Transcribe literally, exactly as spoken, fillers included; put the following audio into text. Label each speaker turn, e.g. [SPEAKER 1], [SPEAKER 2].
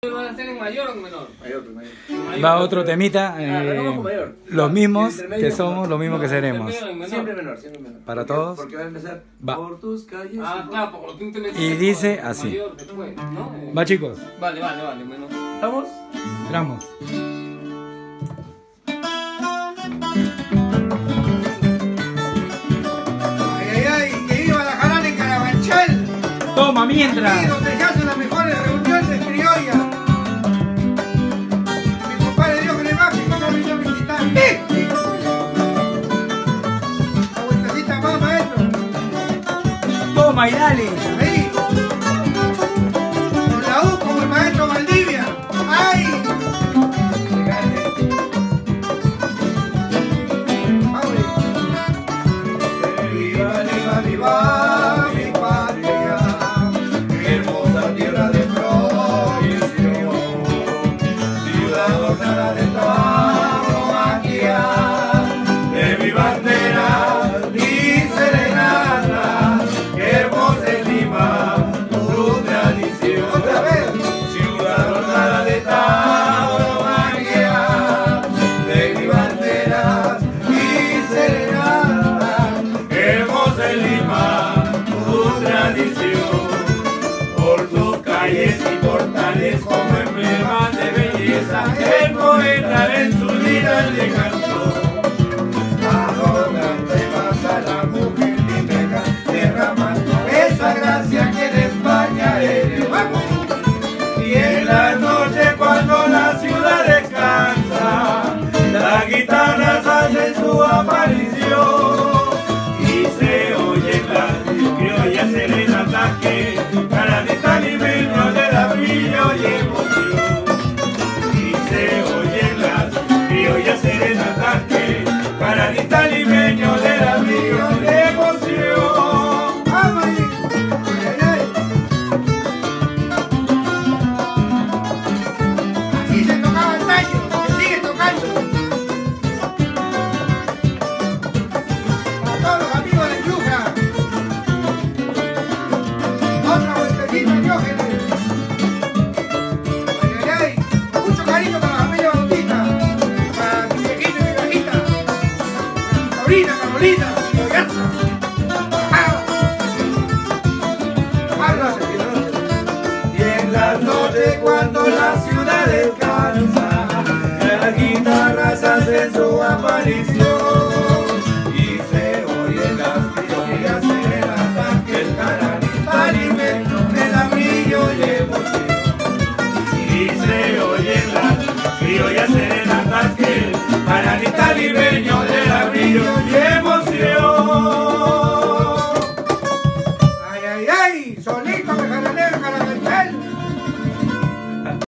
[SPEAKER 1] ¿Van a hacer en mayor o en menor?
[SPEAKER 2] Mayor, mayor.
[SPEAKER 3] Va otro temita, eh,
[SPEAKER 2] Ah, mayor.
[SPEAKER 3] los mismos
[SPEAKER 2] Y el
[SPEAKER 3] que
[SPEAKER 2] intermedio,
[SPEAKER 3] somos, los mismos
[SPEAKER 1] No,
[SPEAKER 3] que seremos.
[SPEAKER 1] intermedio en menor.
[SPEAKER 2] Siempre menor, siempre menor.
[SPEAKER 3] Para
[SPEAKER 2] Porque-
[SPEAKER 3] todos.
[SPEAKER 2] Porque va a empezar
[SPEAKER 3] Va.
[SPEAKER 2] por tus calles.
[SPEAKER 1] Ah, claro, por lo que tú te
[SPEAKER 3] Y dice así.
[SPEAKER 1] Mayor después, ¿no? Eh,
[SPEAKER 3] Va, chicos,
[SPEAKER 1] Vale, vale, vale, menor.
[SPEAKER 2] ¿Estamos?
[SPEAKER 3] entramos.
[SPEAKER 4] Ay, ay, ay, que iba a la Jarana en Carabanchel,
[SPEAKER 3] Toma,
[SPEAKER 4] aquí
[SPEAKER 3] mientras.
[SPEAKER 4] donde se hacen las mejores reuniones criollas. Mi compadre Dios que le baje, que no vino a visitar. ¡Eh! La vueltecita más, maestro.
[SPEAKER 3] Toma y dale.
[SPEAKER 4] Ahí. Con la U como el maestro Valdivia. ¡Ay! Viva, viva, viva mi patria, hermosa tierra de progresión, ciudad adornada de tauromaquia, de mi bandera y serenata, hermosa es Lima, tu tradición. Otra vez, ciudad adornada de tauromaquia, de mi bandera y serenata, hermosa es Lima, tu tradición, por sus calles y portales como emblemas de belleza, el poeta en su vida le cantó. Arrogante pasa la mujer limeca, derramando esa gracia que de España eres. ¡Vamos! Y en la noche cuando la ciudad descansa, las guitarras hacen su aparición y se oyen las criollas serenatas que cananita limeño le da brillo y emoción. Y se oyen las criollas serenatas que cananita limeño le da brillo y emoción. ¡Vamos ahí! ¡Ay, ay, ay! Así se tocaba antaño, se sigue tocando. Para todos los amigos de Yuca. Otra vueltecita, Diógenes. Ay, ay, ay. Mucho cariño para la familia Bautista. Para mi viejito y mi viejita. Carolina, Carolina. Carolina. Habla. Y en las noches cuando la ciudad descansa, las guitarras hacen su aparición y se oyen las criollas serenatas que el cananita limeño le da brillo y emoción. Y se oyen las criollas serenatas que el cananita limeño le da brillo y emoción. Ay, ay, ay, Solé.